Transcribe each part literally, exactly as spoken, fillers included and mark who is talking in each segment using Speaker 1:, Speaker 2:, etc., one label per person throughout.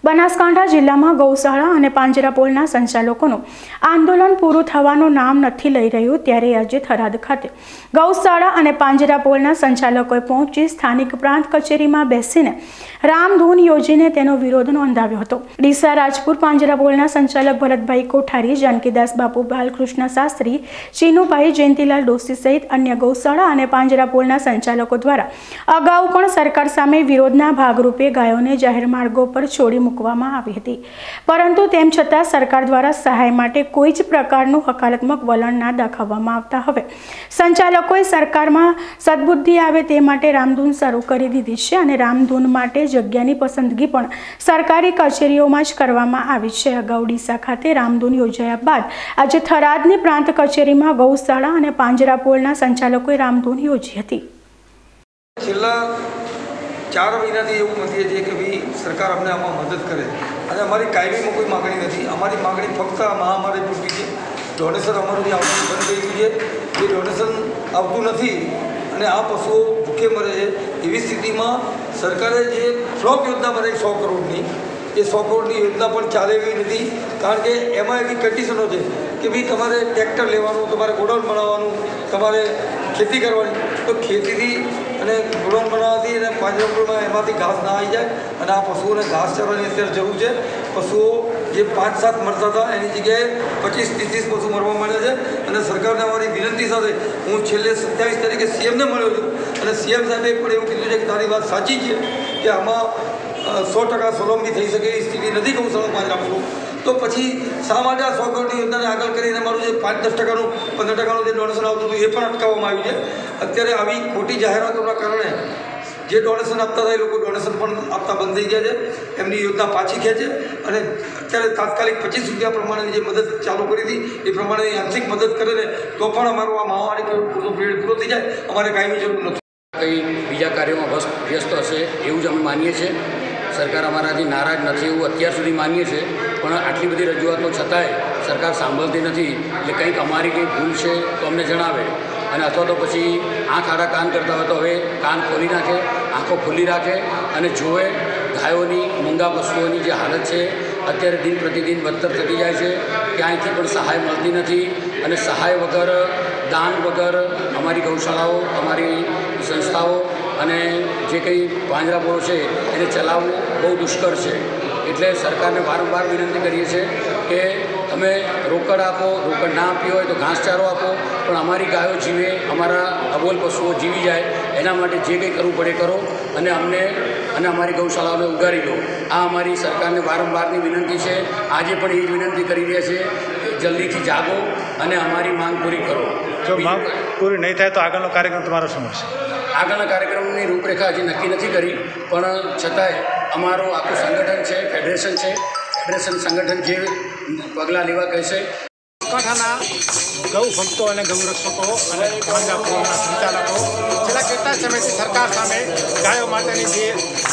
Speaker 1: બનાસકાંઠા જિલ્લામાં ગૌશાળા અને પાંજરાપોળના સંચાલકોનું આંદોલન પૂરું થવાનું નામ નથી લઈ રહ્યું ત્યારે આજે થરાદ ખાતે ગૌશાળા અને પાંજરાપોળના સંચાલકોએ પહોંચી સ્થાનિક પ્રાંત કચેરીમાં બેસીને રામધૂન યોજીને તેનો વિરોધ નોંધાવ્યો હતો। ડીસા રાજપુર પાંજરાપોળના સંચાલક ભરતભાઈ કોઠારી, જાનકીદાસ બાપુ, બાલકૃષ્ણ શાસ્ત્રી, ચીનુભાઈ, જયંતિલાલ ડોસી સહિત અન્ય ગૌશાળા અને પાંજરાપોળના સંચાલકો દ્વારા અગાઉ પણ સરકાર સામે વિરોધના ભાગરૂપે ગાયોને જાહેર માર્ગો પર છોડી મૂકવામાં આવી હતી, પરંતુ તેમ છતાં સરકાર દ્વારા સહાય માટે કોઈ જ પ્રકારનું હકારાત્મક વલણ ના દાખવવામાં આવતા હવે સંચાલકોએ સરકારમાં સદબુદ્ધિ આવે તે માટે રામધૂન શરૂ કરી દીધી છે અને રામધૂન માટે જગ્યાની પસંદગી પણ સરકારી કચેરીઓમાં જ કરવામાં આવી છે। અગાઉ ડીસા ખાતે રામધૂન યોજાયા બાદ આજે થરાદની પ્રાંત કચેરીમાં ગૌશાળા અને પાંજરાપોળના સંચાલકોએ રામધૂન યોજી હતી।
Speaker 2: चार महीना एवं मथीए छे कि भाई सरकार अमने आमां मदद करे अने अमारी कायमी में कोई मागणी नहीं। अमारी मागणी फक्त आ महामारी पूरती है। डोनेशन अमरुं जे आवतुं बंद थई गयुं छे। ए डोनेशन आवतुं नथी अने आ पशुओ भूखे मरे छे। एवी स्थितिमां सरकारे जे फ्लॉप योजना बनावी सौ करोड़नी ए सौ करोड़नी योजना पण चाले एवी नथी, कारण के एमां एवी कंडीशनो छे कि भाई तमारे ट्रेक्टर लेवानुं, तमारे गोडाउन बनाववानुं, तमारे खेती करवानी। तो खेती अने गोडाउन बनाववाथी अने પાંજરાપોળમાં एमांथी घास ना आई जाए अने आ पशुओने घास चरवानी अत्यारे जरूर छे। पशुओ जे पांच सात मरता था एनी जग्याए पच्चीस तीस तीस पशु मरवा मांड्या छे अने सरकारने अमारी विनंती साथे हूँ छेल्ले सत्यावीस तारीखे सीएम ने मळ्यो छुं अने सीएम साहेबे पण एवुं कीधुं छे कि तारी वात साची छे कि आमां सौ टका स्वावलंबी थई शके एवी स्थिति नथी गौशाळा પાંજરાપોળ। तो पछी शा माटे आ सौ करोड़नी योजनाने आगळ करीने अमारुं जे पांच दस टकानुं पंदर टकानुं जे डोनेशन आवतुं हतुं ए पण अटकाववामां आव्युं छे। अत्यारे आवी खोटी जाहेरातोना कारणे जे डोनेशन आपता था ए लोको डोनेशन पण आपता बंध थई गया है। एमनी योजना पाछी खेंचे अने अत्यारे तात्कालिक पच्चीस रुपया प्रमाणेनी जे मदद चालू करी थी ए प्रमाणे आंशिक मदद करे ने तो पण अमारो आ महामारी पूरो पीरियड पूरो थई जाए, अमारे कायमी जरूर नथी।
Speaker 3: कई बीजा कार्यों में व्यस्त हशे एवं ज अमे मानीए छीए। सरकार अमराथी नाराज नहीं एवं अत्यार सुधी मानीए छे, पण आटली बधी रजूआतो छतांय सरकार सांभळती नहीं। एटले कंईक अमारी कंईक भूल छे तो अमने जणावे अने अथवा तो पछी आँख आड़ा कान करता हो तो हवे कान खोली नाखे, आँखों खोली राखे अने जोए गायोनी मूंगा पशुओनी जे हालत है अत्यारे दिन प्रतिदिन बदतर थती जाय छे। क्यांयथी पण सहाय मळती नथी अने सहाय वगर दान वगर अमारी गौशालाओ अमारी संस्थाओ अने जे कई પાંજરાપોળ છે એને ચલાવવું બહુ દુષ્કર છે। એટલે સરકારને વારંવાર વિનંતી કરીએ છીએ કે તમે રોકડ આપો, રોકડ ના આપી હોય તો ઘાસચારો આપો, પણ અમારી ગાયો જીવે, અમારા અબોલ પશુઓ જીવી જાય એના માટે જે કંઈ કરવું પડે કરો અને અમને અને અમારી ગૌશાળાઓને ઉગારી લો। આ અમારી સરકારને વારંવારની વિનંતી છે। આજે પણ એ જ વિનંતી કરી રહ્યા છે કે જલ્દીથી જાગો અને અમારી માંગ પૂરી કરો।
Speaker 4: જો માંગ પૂરી નહીં થાય તો આગળનો કાર્યક્રમ તમારો શું હશે?
Speaker 3: આગળના કાર્યક્રમની રૂપરેખા હજી નક્કી નથી કરી, પણ છતાંય અમારું આખું સંગઠન છે, ફેડરેશન છે, ફેડરેશન સંગઠન જે પગલાં લેવા કહેશે।
Speaker 4: કાંઠાના ગૌ ભક્તો અને ગૌરક્ષકો અને પાંજરાપોળના સંચાલકો છેલ્લા કેટલા સમયથી સરકાર સામે ગાયો માટેની જે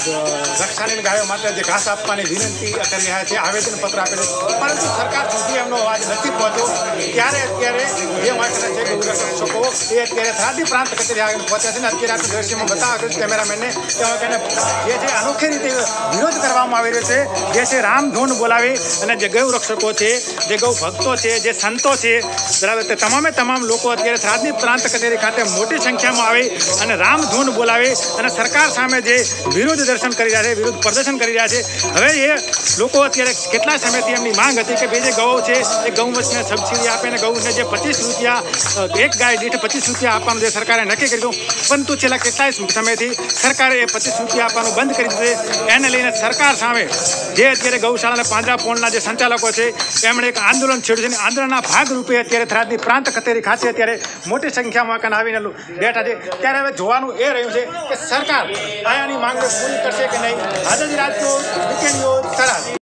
Speaker 4: રક્ષાની ગાયો માટે જે ઘાસ આપવાની વિનંતી કરી રહ્યા છે, આવેદનપત્ર આપેલું, પરંતુ સરકાર સુધી એમનો અવાજ નથી પહોંચ્યો। ત્યારે અત્યારે જે માટેના જે ગૌરક્ષકો એ અત્યારે થરાદી પ્રાંત કચેરી આગળ પહોંચ્યા છે ને અત્યારે આપણે દ્રશ્યમાં બતાવ્યા છે કેમેરામેનને કે જે છે અનોખી રીતે વિરોધ કરવામાં આવી રહ્યો છે, જે છે રામધૂન બોલાવી અને જે ગૌરક્ષકો છે, જે ગૌ ભક્તો છે, જે સંતો છે, બરાબર, તે તમામે તમામ લોકો અત્યારે થરાદની પ્રાંત કચેરી ખાતે મોટી સંખ્યામાં આવી અને રામધૂન બોલાવી અને સરકાર સામે જે વિરોધ દર્શન કરી રહ્યા છે, વિરોધ પ્રદર્શન કરી રહ્યા છે। હવે એ લોકો અત્યારે કેટલા સમયથી એમની માંગ હતી કે બે જે ગૌ છે એ ગૌવંશને સબસિડી આપે અને ગૌને જે પચીસ રૂપિયા એક ગાય દીઠ પચીસ રૂપિયા આપવાનું જે સરકારે નક્કી કર્યું, પરંતુ છેલ્લા કેટલાય સમયથી સરકારે એ પચીસ રૂપિયા આપવાનું બંધ કરી દીધું છે। એને લઈને સરકાર સામે જે અત્યારે ગૌશાળા અને પાંજરાપોળના જે સંચાલકો છે એમણે એક આંદોલન છેડ્યું છે। આંદોલનના ભાગરૂપે અત્યારે થરાદની પ્રાંત કચેરી ખાતે અત્યારે મોટી સંખ્યામાં કાન આવીને બેઠા છે। ત્યારે હવે જોવાનું એ રહ્યું છે કે સરકાર આયાની માંગને પૂરી કરશે કે નહીં। આઝાદી રાજકોટ વીકેન્ડ ન્યૂઝ થરાદ।